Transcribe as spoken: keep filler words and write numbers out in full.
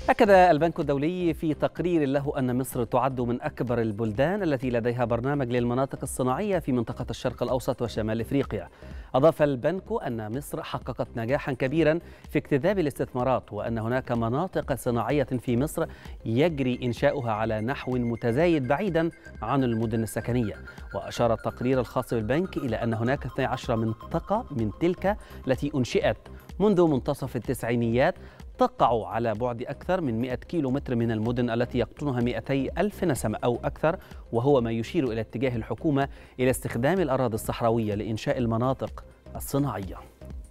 أكد البنك الدولي في تقرير له أن مصر تعد من أكبر البلدان التي لديها برنامج للمناطق الصناعية في منطقة الشرق الأوسط وشمال إفريقيا. أضاف البنك أن مصر حققت نجاحا كبيرا في اجتذاب الاستثمارات، وأن هناك مناطق صناعية في مصر يجري إنشاؤها على نحو متزايد بعيدا عن المدن السكنية. وأشار التقرير الخاص بالبنك إلى أن هناك اثنتي عشرة منطقة من تلك التي أنشئت منذ منتصف التسعينيات تقع على بعد أكثر من مئة كيلو متر من المدن التي يقطنها مئتي ألف نسمة أو أكثر، وهو ما يشير إلى اتجاه الحكومة إلى استخدام الأراضي الصحراوية لإنشاء المناطق الصناعية.